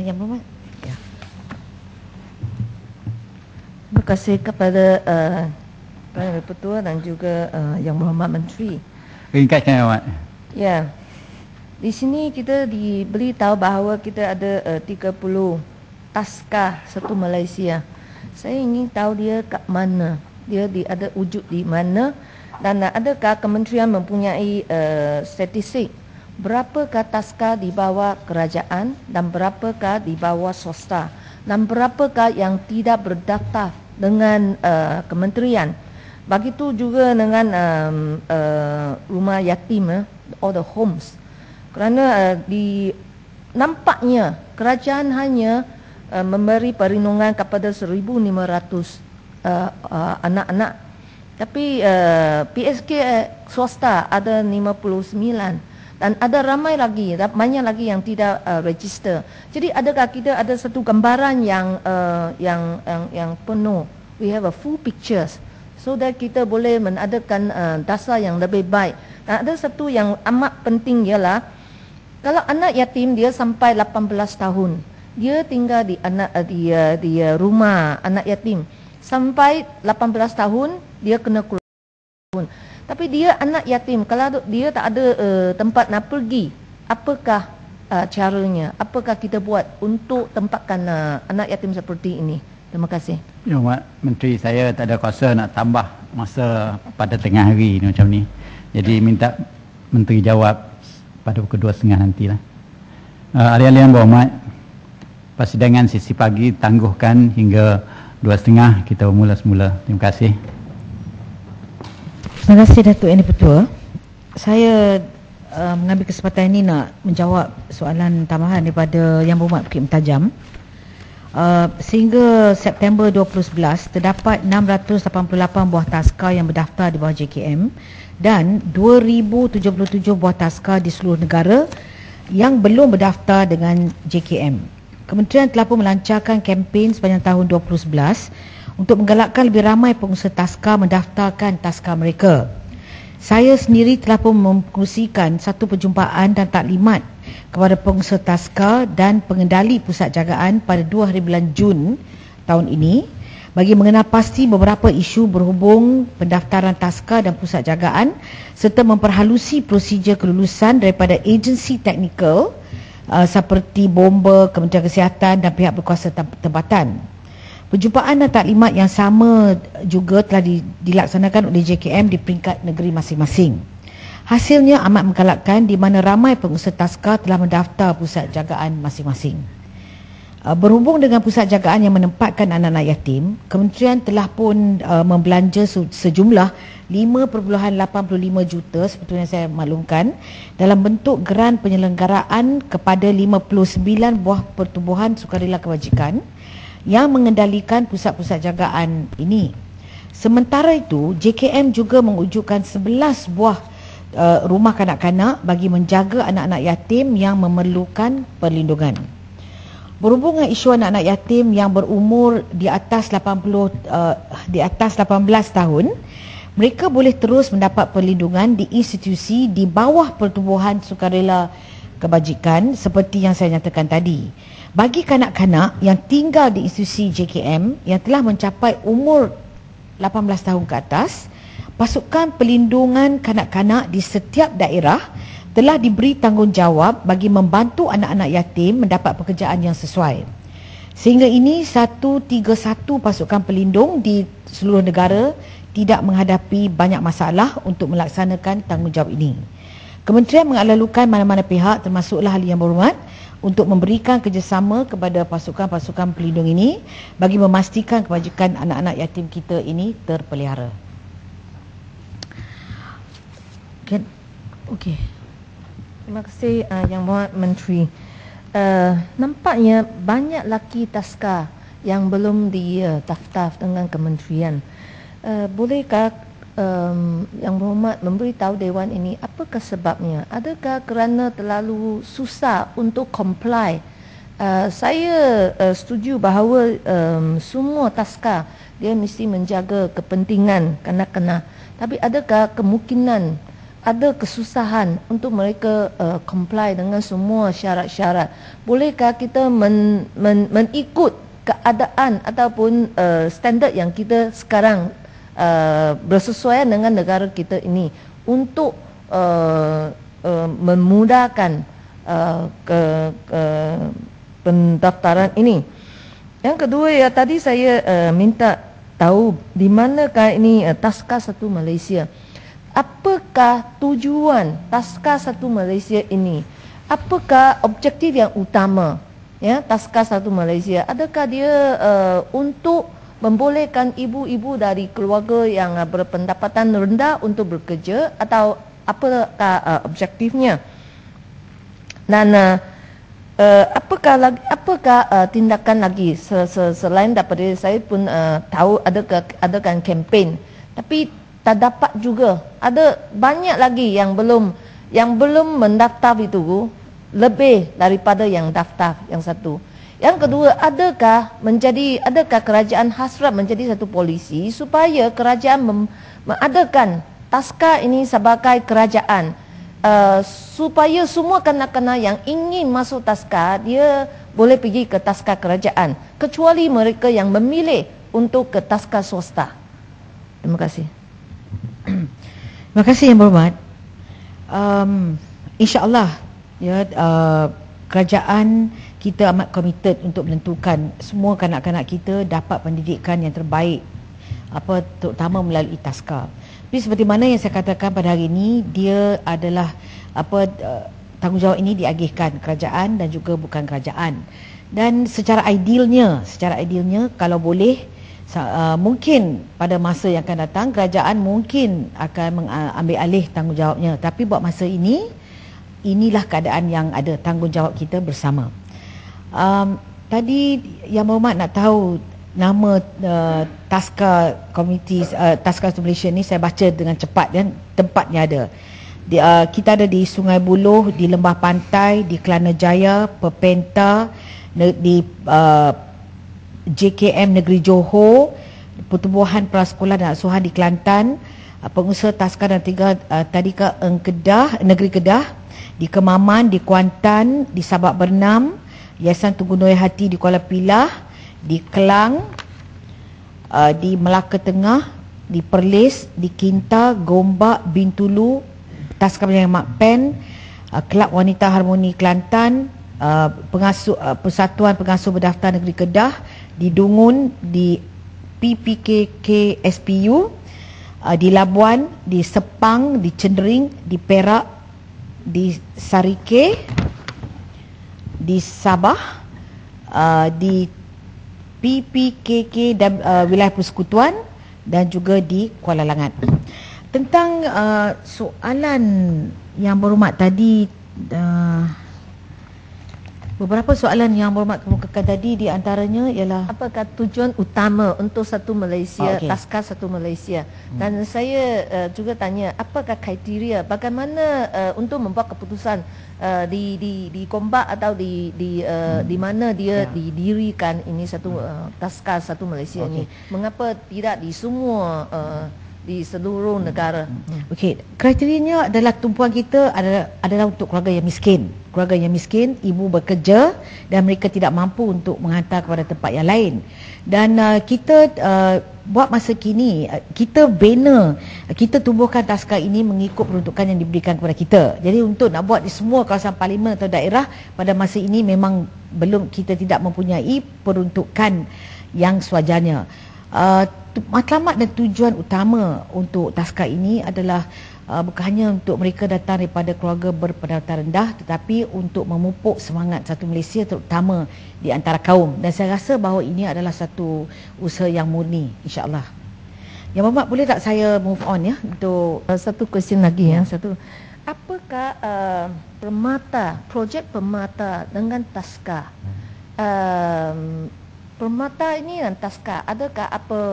Yang Berhormat. Ya. Terima kasih kepada Perdana Ketua dan juga Yang Berhormat Menteri. Ringkaskan, Yang Berhormat. Ya. Di sini kita diberitahu bahawa kita ada 30 taska satu Malaysia. Saya ingin tahu dia kat mana, dia ada wujud di mana, dan adakah kementerian mempunyai statistik berapakah taska di bawah kerajaan dan berapakah di bawah swasta, dan berapakah yang tidak berdaftar dengan kementerian. Begitu juga dengan rumah yatim, or the homes. Kerana nampaknya kerajaan hanya memberi perlindungan kepada 1,500 anak-anak. Tapi PSK swasta ada 59 dan ada ramai lagi, banyak lagi yang tidak register. Jadi adakah kita ada satu gambaran yang penuh? We have a full pictures so that kita boleh mengadakan dasar yang lebih baik. Dan ada satu yang amat penting ialah kalau anak yatim dia sampai 18 tahun, dia tinggal di rumah anak yatim. Sampai 18 tahun dia kena keluar. Tapi dia anak yatim, kalau dia tak ada tempat nak pergi, apakah caranya? Apakah kita buat untuk tempatkan anak yatim seperti ini? Terima kasih. Yang Berhormat Menteri, saya tak ada kuasa nak tambah masa pada tengah hari ni macam ni. Jadi minta Menteri jawab pada pukul 2.30 nantilah. Ahli-ahli Yang Berhormat, persidangan sesi pagi tangguhkan hingga 2.30 kita bermula semula. Terima kasih. Terima kasih Datuk Yang Di-Pertua. Saya mengambil kesempatan ini nak menjawab soalan tambahan daripada Yang Berhormat Bukit Mentajam. Sehingga September 2011 terdapat 688 buah taska yang berdaftar di bawah JKM dan 2077 buah taska di seluruh negara yang belum berdaftar dengan JKM. Kementerian telah pun melancarkan kempen sepanjang tahun 2011 untuk menggalakkan lebih ramai pengusaha taska mendaftarkan taska mereka. Saya sendiri telah pun mengkongsikan satu perjumpaan dan taklimat kepada pengusaha taska dan pengendali pusat jagaan pada 2 hari bulan Jun tahun ini bagi mengenal pasti beberapa isu berhubung pendaftaran taska dan pusat jagaan serta memperhalusi prosedur kelulusan daripada agensi teknikal seperti bomba, Kementerian Kesihatan dan pihak berkuasa tempatan. Perjumpaan dan taklimat yang sama juga telah dilaksanakan oleh JKM di peringkat negeri masing-masing. Hasilnya amat menggalakkan di mana ramai pengusaha taska telah mendaftar pusat jagaan masing-masing. Berhubung dengan pusat jagaan yang menempatkan anak-anak yatim, kementerian telah pun membelanja sejumlah 5.85 juta seperti yang saya maklumkan dalam bentuk geran penyelenggaraan kepada 59 buah pertubuhan sukarela kebajikan yang mengendalikan pusat-pusat jagaan ini. Sementara itu, JKM juga mewujudkan 11 buah rumah kanak-kanak bagi menjaga anak-anak yatim yang memerlukan perlindungan. Berhubung dengan isu anak-anak yatim yang berumur di atas 18 tahun, mereka boleh terus mendapat perlindungan di institusi di bawah pertubuhan sukarela kebajikan seperti yang saya nyatakan tadi. Bagi kanak-kanak yang tinggal di institusi JKM yang telah mencapai umur 18 tahun ke atas, pasukan pelindungan kanak-kanak di setiap daerah telah diberi tanggungjawab bagi membantu anak-anak yatim mendapat pekerjaan yang sesuai. Sehingga ini 131 pasukan pelindung di seluruh negara tidak menghadapi banyak masalah untuk melaksanakan tanggungjawab ini. Kementerian mengalalukan mana-mana pihak termasuklah ahli yang berhormat untuk memberikan kerjasama kepada pasukan-pasukan pelindung ini bagi memastikan kebajikan anak-anak yatim kita ini terpelihara. Okey. Terima kasih Yang Berhormat Menteri. Nampaknya banyak lagi taska yang belum didaftar dengan kementerian. Bolehkah Yang Berhormat memberitahu Dewan ini apakah sebabnya? Adakah kerana terlalu susah untuk comply? Saya setuju bahawa semua taska dia mesti menjaga kepentingan kanak-kanak. Tapi adakah kemungkinan ada kesusahan untuk mereka comply dengan semua syarat-syarat. Bolehkah kita mengikut keadaan ataupun standard yang kita sekarang bersesuaian dengan negara kita ini untuk memudahkan pendaftaran ini. Yang kedua ya, tadi saya minta tahu di manakah ini Taska 1 Malaysia. Apakah tujuan Taska 1 Malaysia ini? Apakah objektif yang utama ya Taska 1 Malaysia? Adakah dia untuk membolehkan ibu-ibu dari keluarga yang berpendapatan rendah untuk bekerja, atau apakah objektifnya? Dan apakah tindakan lagi selain daripada saya pun tahu adakan kempen, tapi tak dapat juga. Ada banyak lagi yang belum mendaftar itu, lebih daripada yang daftar yang satu. Yang kedua, adakah kerajaan hasrat menjadi satu polisi supaya kerajaan mengadakan Taska ini sebagai kerajaan, supaya semua kanak-kanak yang ingin masuk Taska dia boleh pergi ke Taska kerajaan, kecuali mereka yang memilih untuk ke Taska swasta. Terima kasih. Terima kasih Yang Berhormat. InsyaAllah ya, kerajaan kita amat komited untuk menentukan semua kanak-kanak kita dapat pendidikan yang terbaik, terutama melalui Taska. Tapi seperti mana yang saya katakan pada hari ini, dia adalah tanggungjawab ini diagihkan kerajaan dan juga bukan kerajaan. Dan secara idealnya kalau boleh, mungkin pada masa yang akan datang kerajaan mungkin akan mengambil alih tanggungjawabnya. Tapi buat masa ini, inilah keadaan yang ada, tanggungjawab kita bersama. Tadi Yang Berhormat nak tahu nama Taska Komiti Taska Malaysia ni, saya baca dengan cepat dan tempatnya ada. Kita ada di Sungai Buloh, di Lembah Pantai, di Kelana Jaya, Perpenta, di JKM Negeri Johor, Pertubuhan Prasekolah dan Asuhan di Kelantan, pengusaha Taska dan Tadika Kedah, Negeri Kedah, di Kemaman, di Kuantan, di Sabak Bernam, Yayasan Tunku Noya Hati di Kuala Pilah, di Kelang, di Melaka Tengah, di Perlis, di Kinta, Gombak, Bintulu, Taska Penjaga Makpen, Kelab Wanita Harmoni Kelantan, Persatuan Pengasuh Berdaftar Negeri Kedah, di Dungun, di PPKK SPU, di Labuan, di Sepang, di Cendering, di Perak, di Sarike, di Sabah, di PPKK dan Wilayah Persekutuan, dan juga di Kuala Langat. Tentang soalan Yang Berhormat tadi, beberapa soalan Yang Berhormat kemukakan tadi, di antaranya ialah apakah tujuan utama untuk Satu Malaysia, Taska Satu Malaysia. Dan saya juga tanya, apakah kriteria bagaimana untuk membuat keputusan di Gombak atau di mana dia didirikan ini satu Taska Satu Malaysia ini. Mengapa tidak di semua di seluruh negara? Okey, kriterianya adalah tumpuan kita adalah untuk keluarga yang miskin. Keluarga yang miskin, ibu bekerja dan mereka tidak mampu untuk menghantar kepada tempat yang lain. Dan kita buat masa kini, kita bina, kita tumbuhkan Taska ini mengikut peruntukan yang diberikan kepada kita. Jadi untuk nak buat di semua kawasan parlimen atau daerah pada masa ini memang kita tidak mempunyai peruntukan yang sewajarnya. Matlamat dan tujuan utama untuk Taska ini adalah bukan hanya untuk mereka datang daripada keluarga berpendapatan rendah, tetapi untuk memupuk semangat Satu Malaysia terutama di antara kaum. Dan saya rasa bahawa ini adalah satu usaha yang murni, insya-Allah. Yang Berhormat, boleh tak saya move on ya untuk satu question lagi ya. Apakah projek Permata dengan Taska, Permata ini dan Taska, adakah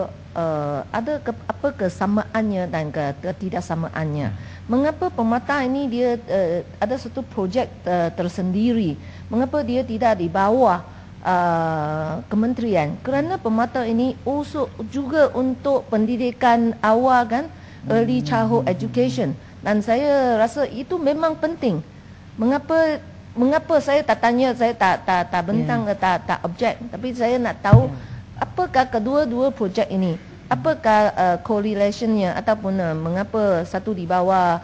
apa kesamaannya dan ketidaksamaannya? Mengapa Permata ini dia ada satu projek tersendiri? Mengapa dia tidak di bawah kementerian? Kerana Permata ini juga untuk pendidikan awal kan, early childhood education. Dan saya rasa itu memang penting. Mengapa saya tak tanya, saya tak bentang, tak objek, tapi saya nak tahu apakah kedua-dua projek ini, apakah correlationnya, ataupun mengapa satu di bawah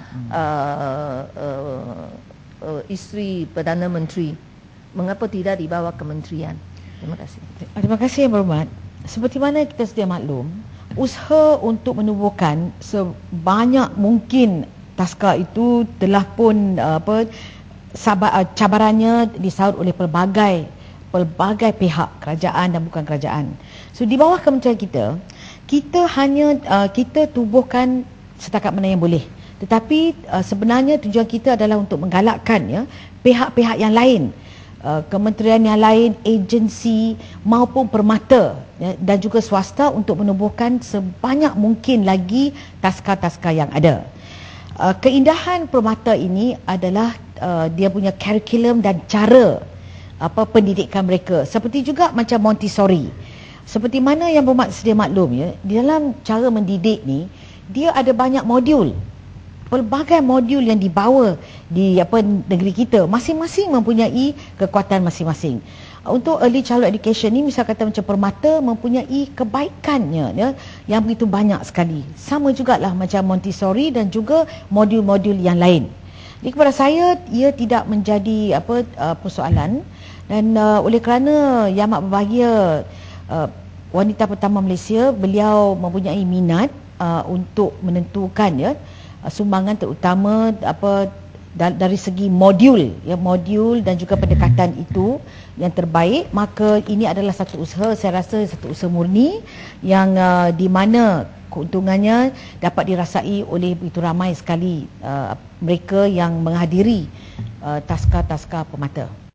isteri Perdana Menteri, mengapa tidak di bawah kementerian. Terima kasih. Terima kasih Yang Berhormat. Seperti mana kita sedia maklum, usaha untuk menubuhkan sebanyak mungkin taska itu telah pun cabarannya disahut oleh pelbagai pihak, kerajaan dan bukan kerajaan. So di bawah kementerian kita hanya kita tubuhkan setakat mana yang boleh. Tetapi sebenarnya tujuan kita adalah untuk menggalakkan pihak-pihak yang lain, kementerian yang lain, agensi maupun permata dan juga swasta untuk menubuhkan sebanyak mungkin lagi taska-taska yang ada. Keindahan permata ini adalah dia punya kurikulum dan cara pendidikan mereka, seperti juga macam Montessori. Seperti mana Yang Berhormat sedia maklum, di dalam cara mendidik ni dia ada banyak modul. Pelbagai modul yang dibawa di negeri kita, masing-masing mempunyai kekuatan masing-masing. Untuk early childhood education ni, misal kata macam permata mempunyai kebaikannya yang begitu banyak sekali. Sama jugalah macam Montessori dan juga modul-modul yang lain. Jadi kepada saya ia tidak menjadi persoalan, dan oleh kerana Yang Amat Berbahagia wanita pertama Malaysia, beliau mempunyai minat untuk menentukan sumbangan terutama dari segi modul dan juga pendekatan itu yang terbaik, maka ini adalah satu usaha, saya rasa satu usaha murni yang di mana keuntungannya dapat dirasai oleh begitu ramai sekali mereka yang menghadiri taska-taska permata.